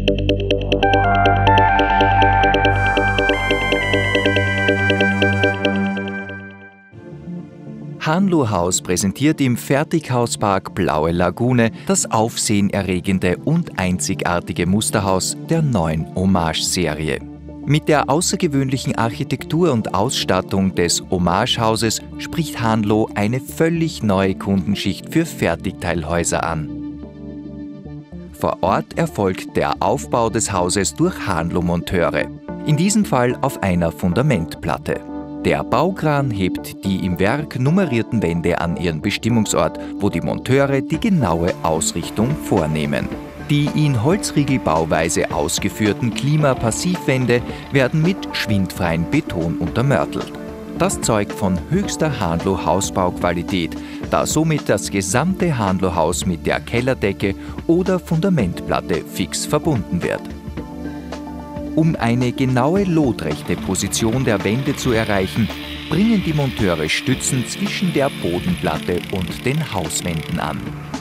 Hanlo-Haus präsentiert im Fertighauspark Blaue Lagune das aufsehenerregende und einzigartige Musterhaus der neuen Hommage-Serie. Mit der außergewöhnlichen Architektur und Ausstattung des Hommage-Hauses spricht Hanlo eine völlig neue Kundenschicht für Fertigteilhäuser an. Vor Ort erfolgt der Aufbau des Hauses durch Hanlo-Monteure, in diesem Fall auf einer Fundamentplatte. Der Baukran hebt die im Werk nummerierten Wände an ihren Bestimmungsort, wo die Monteure die genaue Ausrichtung vornehmen. Die in Holzriegelbauweise ausgeführten Klimapassivwände werden mit schwindfreiem Beton untermörtelt. Das zeugt von höchster Hanlo-Hausbauqualität, da somit das gesamte Hanlo-Haus mit der Kellerdecke oder Fundamentplatte fix verbunden wird. Um eine genaue lotrechte Position der Wände zu erreichen, bringen die Monteure Stützen zwischen der Bodenplatte und den Hauswänden an.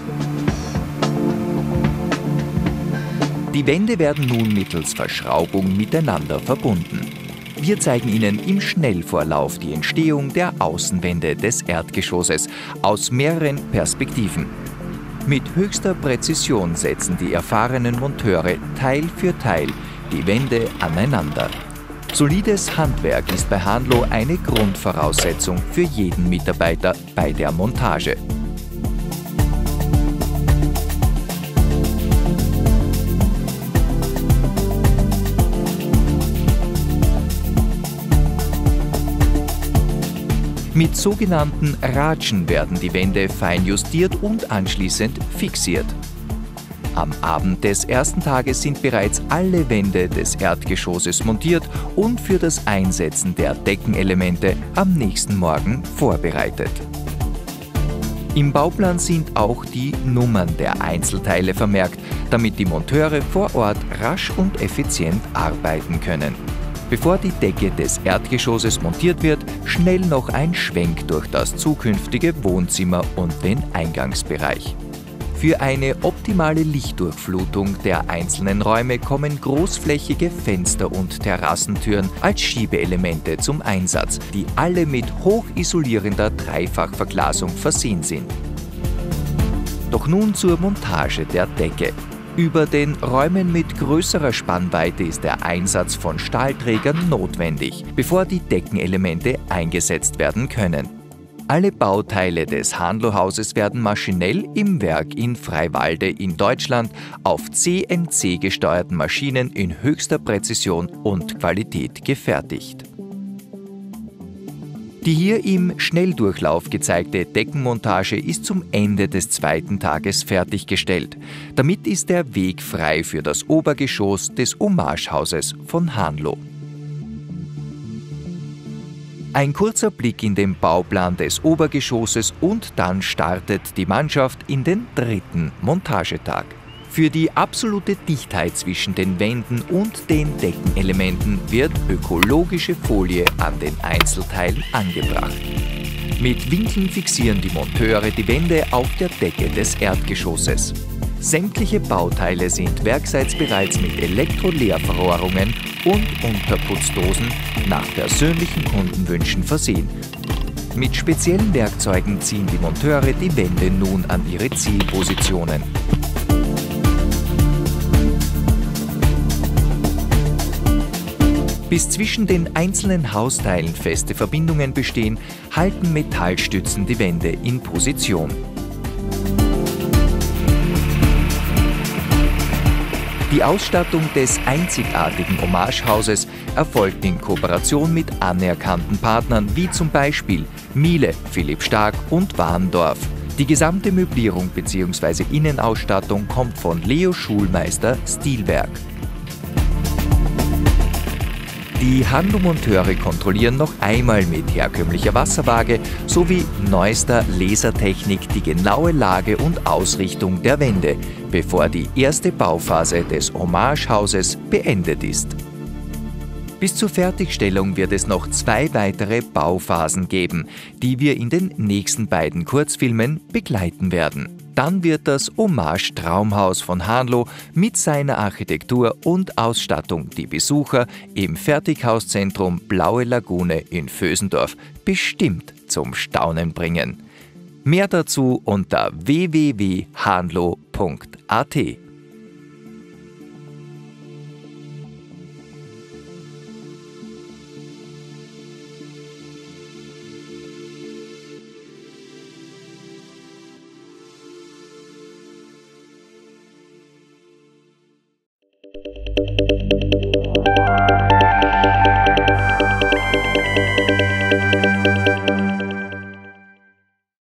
Die Wände werden nun mittels Verschraubung miteinander verbunden. Wir zeigen Ihnen im Schnellvorlauf die Entstehung der Außenwände des Erdgeschosses aus mehreren Perspektiven. Mit höchster Präzision setzen die erfahrenen Monteure Teil für Teil die Wände aneinander. Solides Handwerk ist bei Hanlo eine Grundvoraussetzung für jeden Mitarbeiter bei der Montage. Mit sogenannten Ratschen werden die Wände fein justiert und anschließend fixiert. Am Abend des ersten Tages sind bereits alle Wände des Erdgeschosses montiert und für das Einsetzen der Deckenelemente am nächsten Morgen vorbereitet. Im Bauplan sind auch die Nummern der Einzelteile vermerkt, damit die Monteure vor Ort rasch und effizient arbeiten können. Bevor die Decke des Erdgeschosses montiert wird, schnell noch ein Schwenk durch das zukünftige Wohnzimmer und den Eingangsbereich. Für eine optimale Lichtdurchflutung der einzelnen Räume kommen großflächige Fenster und Terrassentüren als Schiebeelemente zum Einsatz, die alle mit hochisolierender Dreifachverglasung versehen sind. Doch nun zur Montage der Decke. Über den Räumen mit größerer Spannweite ist der Einsatz von Stahlträgern notwendig, bevor die Deckenelemente eingesetzt werden können. Alle Bauteile des Hanlo-Hauses werden maschinell im Werk in Freiwalde in Deutschland auf CNC-gesteuerten Maschinen in höchster Präzision und Qualität gefertigt. Die hier im Schnelldurchlauf gezeigte Deckenmontage ist zum Ende des zweiten Tages fertiggestellt. Damit ist der Weg frei für das Obergeschoss des Hommage-Hauses von Hanlo. Ein kurzer Blick in den Bauplan des Obergeschosses und dann startet die Mannschaft in den dritten Montagetag. Für die absolute Dichtheit zwischen den Wänden und den Deckenelementen wird ökologische Folie an den Einzelteilen angebracht. Mit Winkeln fixieren die Monteure die Wände auf der Decke des Erdgeschosses. Sämtliche Bauteile sind werkseits bereits mit Elektroleerverrohrungen und Unterputzdosen nach persönlichen Kundenwünschen versehen. Mit speziellen Werkzeugen ziehen die Monteure die Wände nun an ihre Zielpositionen. Bis zwischen den einzelnen Hausteilen feste Verbindungen bestehen, halten Metallstützen die Wände in Position. Die Ausstattung des einzigartigen Hommage-Hauses erfolgt in Kooperation mit anerkannten Partnern wie zum Beispiel Miele, Philipp Stark und Warndorf. Die gesamte Möblierung bzw. Innenausstattung kommt von Leo Schulmeister Stilwerk. Die Hanlo-Monteure kontrollieren noch einmal mit herkömmlicher Wasserwaage sowie neuester Lasertechnik die genaue Lage und Ausrichtung der Wände, bevor die erste Bauphase des Hommage-Hauses beendet ist. Bis zur Fertigstellung wird es noch 2 weitere Bauphasen geben, die wir in den nächsten beiden Kurzfilmen begleiten werden. dann wird das Hommage Traumhaus von Hahnlo mit seiner Architektur und Ausstattung die Besucher im Fertighauszentrum Blaue Lagune in Vösendorf bestimmt zum Staunen bringen. Mehr dazu unter www.hahnlo.at.